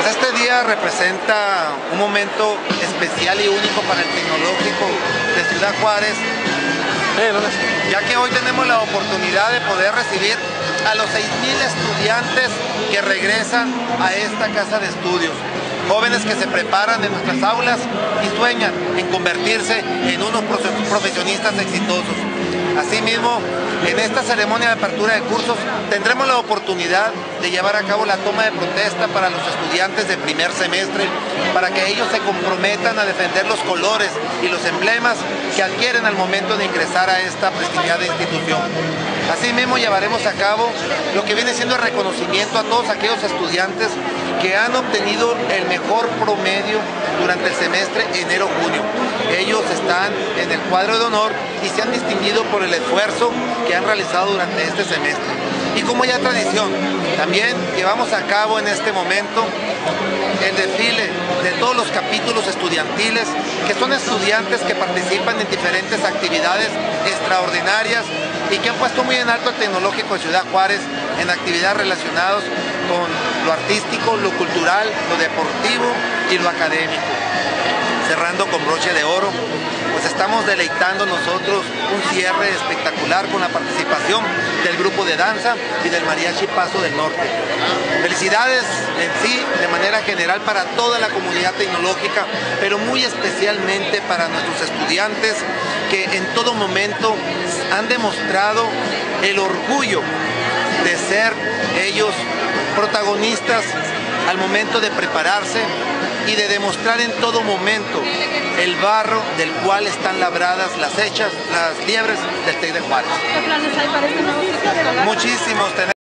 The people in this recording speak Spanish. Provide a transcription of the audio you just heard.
Pues este día representa un momento especial y único para el Tecnológico de Ciudad Juárez, ya que hoy tenemos la oportunidad de poder recibir a los 6,000 estudiantes que regresan a esta casa de estudios. Jóvenes que se preparan en nuestras aulas y sueñan en convertirse en unos profesionistas exitosos. Asimismo, en esta ceremonia de apertura de cursos tendremos la oportunidad de llevar a cabo la toma de protesta para los estudiantes de primer semestre, para que ellos se comprometan a defender los colores y los emblemas que adquieren al momento de ingresar a esta prestigiada institución. Asimismo, llevaremos a cabo lo que viene siendo el reconocimiento a todos aquellos estudiantes que han obtenido el mejor promedio durante el semestre enero-junio. Ellos están en el cuadro de honor y se han distinguido por el esfuerzo que han realizado durante este semestre. Y como ya tradición, también llevamos a cabo en este momento el desfile de todos los capítulos estudiantiles, que son estudiantes que participan en diferentes actividades extraordinarias y que han puesto muy en alto el Tecnológico de Ciudad Juárez en actividades relacionadas con lo artístico, lo cultural, lo deportivo y lo académico. Cerrando con broche de oro, pues estamos deleitando nosotros un cierre espectacular con la participación del grupo de danza y del Mariachi Paso del Norte. Felicidades en sí, de manera general, para toda la comunidad tecnológica, pero muy especialmente para nuestros estudiantes que en todo momento han demostrado el orgullo de ser ellos protagonistas al momento de prepararse y de demostrar en todo momento el barro del cual están labradas las liebres del TEC de Juárez. ¿Qué planes hay para este nuevo ciclo escolar? Muchísimos.